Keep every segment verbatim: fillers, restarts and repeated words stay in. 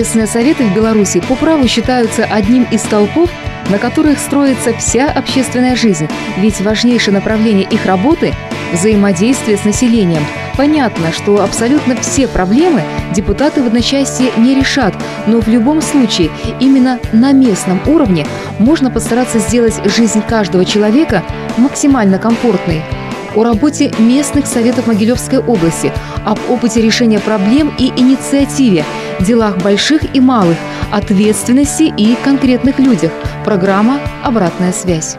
Общественные советы в Беларуси по праву считаются одним из столпов, на которых строится вся общественная жизнь, ведь важнейшее направление их работы – взаимодействие с населением. Понятно, что абсолютно все проблемы депутаты в одночасье не решат, но в любом случае именно на местном уровне можно постараться сделать жизнь каждого человека максимально комфортной. О работе местных советов Могилевской области, об опыте решения проблем и инициативе, делах больших и малых, ответственности и конкретных людях. Программа «Обратная связь».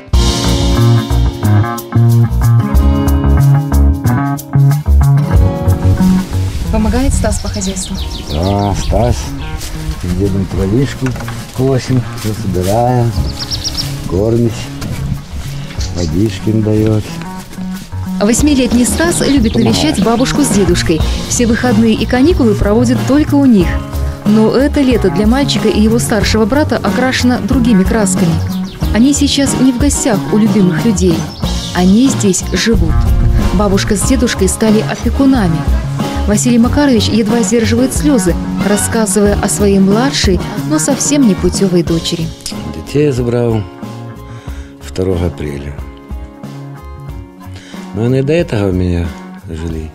Помогает Стас по хозяйству? Да, Стас. Дедом травишку косим, все собираем, кормить, водички им дает. Восьмилетний Стас любит навещать бабушку с дедушкой. Все выходные и каникулы проводит только у них. Но это лето для мальчика и его старшего брата окрашено другими красками. Они сейчас не в гостях у любимых людей. Они здесь живут. Бабушка с дедушкой стали опекунами. Василий Макарович едва сдерживает слезы, рассказывая о своей младшей, но совсем не путевой дочери. Детей я забрал второго апреля. Но они до этого у меня жили.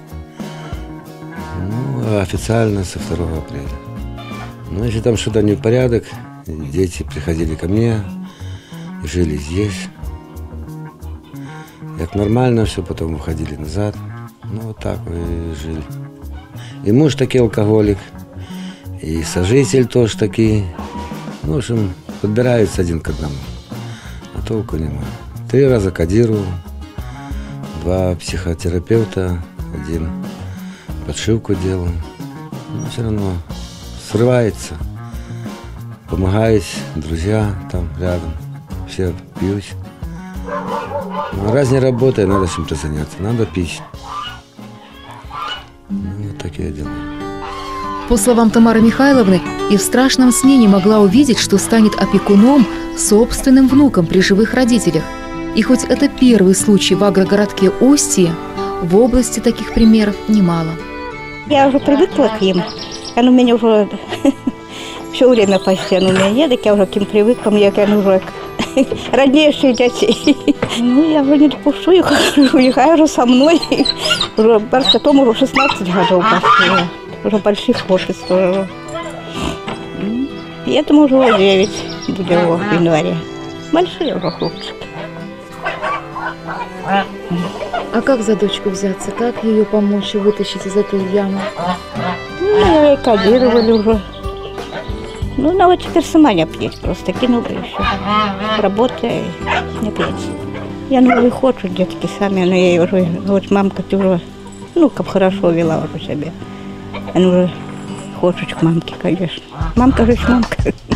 Ну, а официально со второго апреля. Но если там что-то не в порядок, дети приходили ко мне, жили здесь. Как нормально все, потом уходили назад. Ну, вот так и жили. И муж таки алкоголик, и сожитель тоже такие. Ну, в общем, подбираются один к одному. А толку нема. Три раза кодировал, два психотерапевта, один подшивку делал. Но все равно срывается. Помогают друзья там рядом, все пьют. Ну, раз не работает, надо чем-то заняться, надо пить. Ну, вот такие дела. По словам Тамары Михайловны, и в страшном сне не могла увидеть, что станет опекуном собственным внуком при живых родителях. И хоть это первый случай в агрогородке Устье, в области таких примеров немало. Я уже привыкла к ним. Они у меня уже все время почти у меня нет, так я уже к ним привыкла, мне они уже роднейшие детей. Ну, я уже не допущу их, я уже со мной. Уже потом уже шестнадцать годов пошли. Уже больших хлопец тоже. И этому уже девять будет в январе. Большие уже хлопчики. А как за дочку взяться? Как ее помочь вытащить из этой ямы? Ну, ее кодировали уже. Ну, она вот теперь сама не пьет, просто кинула еще. Работая, не пьет. Я ну и хочу, детки сами, но я уже, вот мамка ты уже, ну, как хорошо вела уже себя. Она уже хочет к мамке, конечно. Мамка же мамка.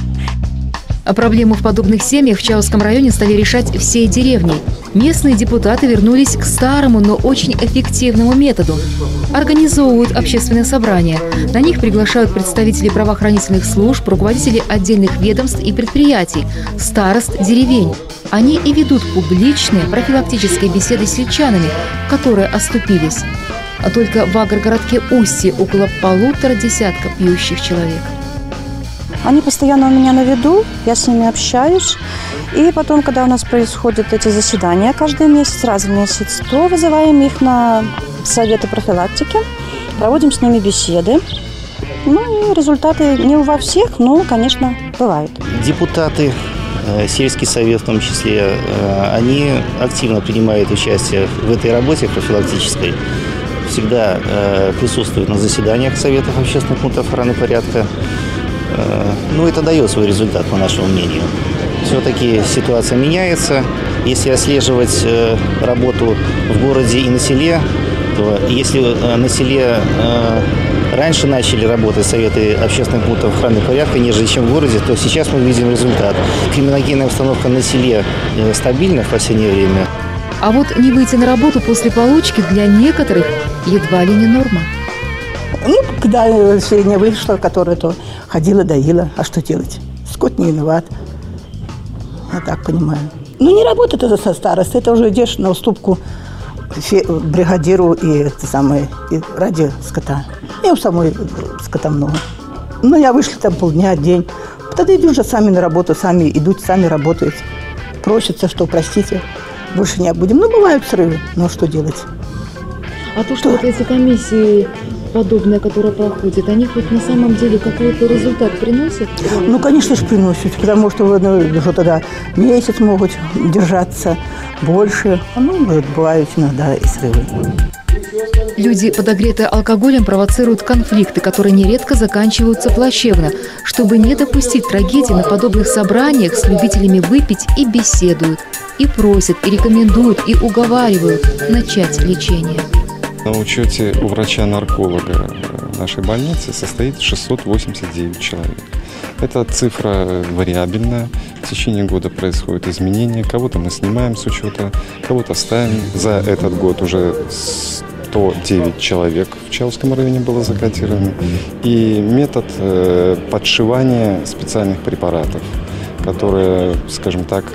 А проблему в подобных семьях в Чауском районе стали решать всей деревней. Местные депутаты вернулись к старому, но очень эффективному методу. Организовывают общественные собрания. На них приглашают представителей правоохранительных служб, руководителей отдельных ведомств и предприятий, старост деревень. Они и ведут публичные профилактические беседы с сельчанами, которые оступились. А только в агрогородке Устье около полутора десятка пьющих человек. Они постоянно у меня на виду, я с ними общаюсь. И потом, когда у нас происходят эти заседания каждый месяц, раз в месяц, то вызываем их на советы профилактики, проводим с ними беседы. Ну и результаты не во всех, но, конечно, бывают. Депутаты, сельский совет в том числе, они активно принимают участие в этой работе профилактической. Всегда присутствуют на заседаниях советов общественных пунктов охраны порядка. Ну, это дает свой результат, по нашему мнению. Все-таки ситуация меняется. Если отслеживать работу в городе и на селе, то если на селе раньше начали работать советы общественных пунктов охраны порядка, нежели чем в городе, то сейчас мы видим результат. Криминогенная обстановка на селе стабильна в последнее время. А вот не выйти на работу после получки для некоторых едва ли не норма. Ну, когда не вышла, которая то ходила, доила. А что делать? Скот не виноват. Я так понимаю. Ну, не работает это со старости. Это уже идешь на уступку бригадиру и, это самое, и ради скота. И у самой скота много. Ну, я вышла там полдня, день. Тогда идут уже сами на работу, сами идут, сами работают. Просятся, что, простите, больше не будем. Ну, бывают срывы, но что делать? А то, что вот эти комиссии подобные, которые проходят, они хоть на самом деле какой-то результат приносят? Ну, конечно же, приносят, потому что ну, что тогда месяц могут держаться, больше. Ну, бывают иногда и срывы. Люди, подогретые алкоголем, провоцируют конфликты, которые нередко заканчиваются плачевно. Чтобы не допустить трагедии, на подобных собраниях с любителями выпить и беседуют, и просят, и рекомендуют, и уговаривают начать лечение. На учете у врача-нарколога нашей больницы состоит шестьсот восемьдесят девять человек. Эта цифра вариабельная. В течение года происходят изменения. Кого-то мы снимаем с учета, кого-то ставим. За этот год уже сто девять человек в Чауском районе было закодировано. И метод подшивания специальных препаратов, которые, скажем так,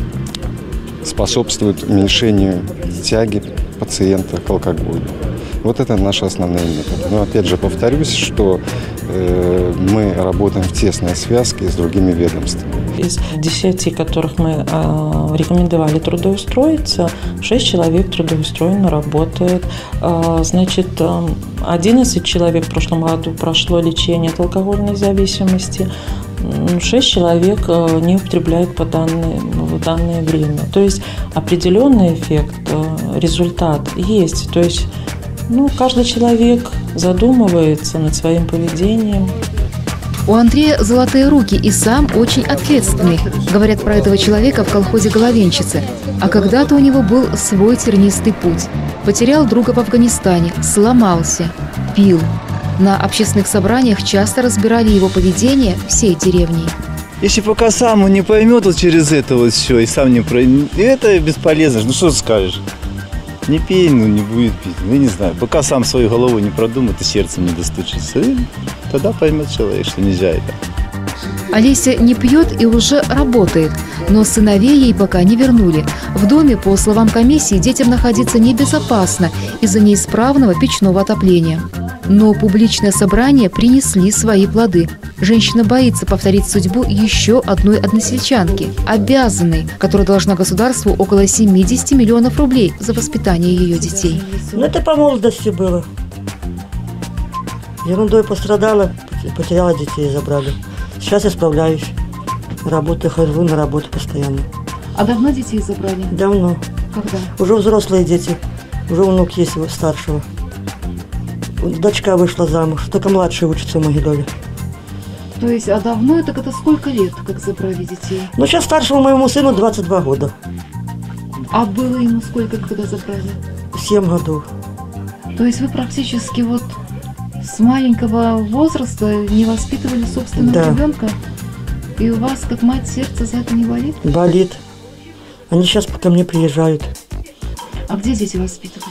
способствуют уменьшению тяги пациента к алкоголю. Вот это наши основные методы. Но опять же повторюсь, что э, мы работаем в тесной связке с другими ведомствами. Из десяти, которых мы э, рекомендовали трудоустроиться, шесть человек трудоустроено работают. Э, значит, э, одиннадцать человек в прошлом году прошло лечение от алкогольной зависимости. Шесть человек э, не употребляют по данное, в данное время. То есть определенный эффект, э, результат есть. То есть ну, каждый человек задумывается над своим поведением. У Андрея золотые руки и сам очень ответственный, говорят про этого человека в колхозе «Головенщицы». А когда-то у него был свой тернистый путь. Потерял друга в Афганистане, сломался, пил. На общественных собраниях часто разбирали его поведение всей деревней. Если пока сам он не поймет вот через это вот все, и сам не проймет, это бесполезно. Ну что ты скажешь? Не пей, ну не будет пить. Ну не знаю, пока сам свою голову не продумает и сердцем не достучится, тогда поймет человек, что нельзя это. Олеся не пьет и уже работает, но сыновей ей пока не вернули. В доме, по словам комиссии, детям находиться небезопасно из-за неисправного печного отопления. Но публичные собрания принесли свои плоды. Женщина боится повторить судьбу еще одной односельчанки, обязанной, которая должна государству около семидесяти миллионов рублей за воспитание ее детей. Ну, это по молодости было. Ерундой пострадала, потеряла детей, забрали. Сейчас я справляюсь. Работаю, хожу на работу постоянно. А давно детей забрали? Давно. Когда? Уже взрослые дети. Уже внук есть его старшего. Дочка вышла замуж, только младший учится в Могилеве. То есть, а давно, так это сколько лет, как забрали детей? Ну, сейчас старшему моему сыну двадцать два года. А было ему сколько, когда забрали? семь годов. То есть вы практически вот с маленького возраста не воспитывали собственного да. ребенка? И у вас, как мать, сердце за это не болит? Болит. Они сейчас ко мне приезжают. А где дети воспитывались?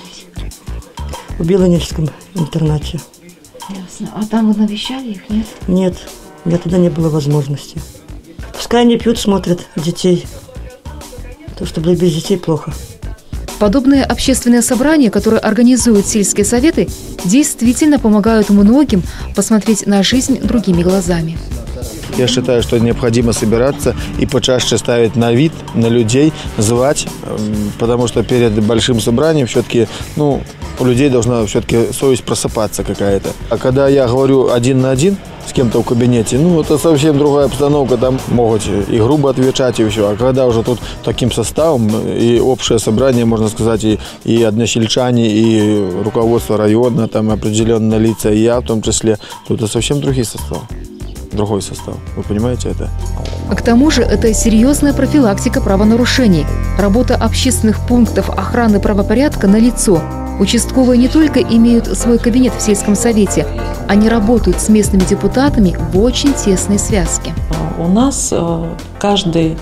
В Белонежском интернате. Ясно. А там вы навещали их, нет? Нет, у меня туда не было возможности. Пускай они пьют, смотрят детей. Потому что без детей плохо. Подобные общественные собрания, которые организуют сельские советы, действительно помогают многим посмотреть на жизнь другими глазами. Я считаю, что необходимо собираться и почаще ставить на вид, на людей, звать, потому что перед большим собранием все-таки, ну, у людей должна все-таки совесть просыпаться какая-то. А когда я говорю один на один с кем-то в кабинете, ну, это совсем другая обстановка, там могут и грубо отвечать, и все. А когда уже тут таким составом, и общее собрание, можно сказать, и, и односельчане, и руководство района, там определенные лица, и я в том числе, то это совсем другие составы. Другой состав. Вы понимаете это? К тому же это серьезная профилактика правонарушений. Работа общественных пунктов охраны правопорядка налицо. Участковые не только имеют свой кабинет в сельском совете, они работают с местными депутатами в очень тесной связке. У нас каждый,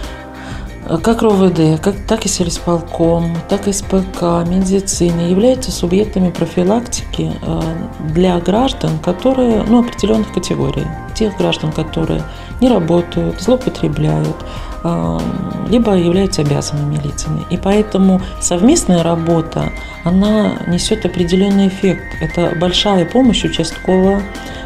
как РОВД, как, так и сельсполком, так и СПК, медицина являются субъектами профилактики для граждан, которые, ну, определенных категорий. Тех граждан, которые не работают, злоупотребляют, либо являются обязанными лицами. И поэтому совместная работа, она несет определенный эффект. Это большая помощь участкового,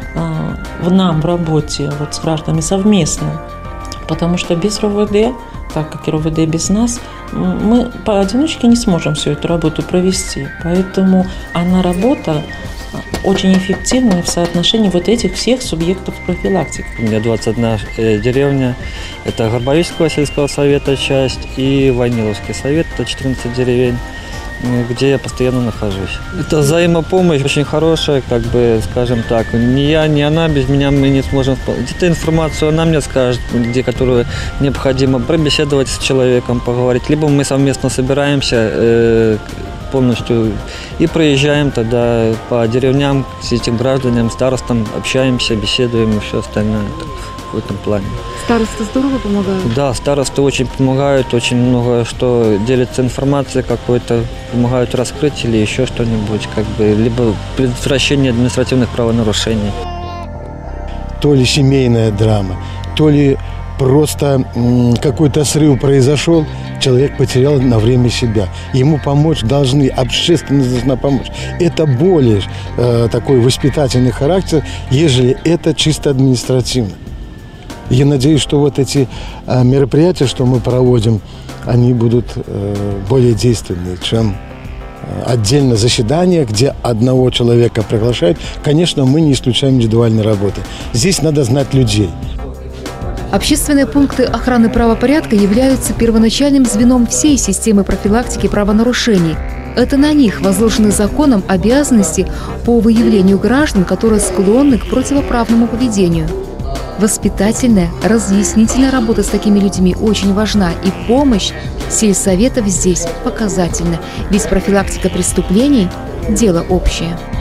в нам в работе вот с гражданами совместно. Потому что без РОВД, так как и РОВД без нас, мы поодиночке не сможем всю эту работу провести. Поэтому она работа очень эффективная в соотношении вот этих всех субъектов профилактики. У меня двадцать одна деревня. Это Горбовицкого сельского совета часть и Войниловский совет, это четырнадцать деревень, где я постоянно нахожусь. Это взаимопомощь очень хорошая, как бы, скажем так. Ни я, ни она без меня мы не сможем. Где-то информацию она мне скажет, где которую необходимо пробеседовать с человеком, поговорить. Либо мы совместно собираемся э, полностью и проезжаем тогда по деревням с этим гражданам, старостам, общаемся, беседуем и все остальное в этом плане. Старосты здорово помогают? Да, старосты очень помогают, очень много что делятся информацией какой-то, помогают раскрыть или еще что-нибудь, как бы, либо предотвращение административных правонарушений. То ли семейная драма, то ли просто какой-то срыв произошел, человек потерял на время себя. Ему помочь должны, общественность должна помочь. Это более э, такой воспитательный характер, ежели это чисто административно. Я надеюсь, что вот эти э, мероприятия, что мы проводим, они будут э, более действенные, чем э, отдельно заседание, где одного человека приглашают. Конечно, мы не исключаем индивидуальной работы. Здесь надо знать людей. Общественные пункты охраны правопорядка являются первоначальным звеном всей системы профилактики правонарушений. Это на них возложены законом обязанности по выявлению граждан, которые склонны к противоправному поведению. Воспитательная, разъяснительная работа с такими людьми очень важна, и помощь сельсоветов здесь показательна, ведь профилактика преступлений – дело общее.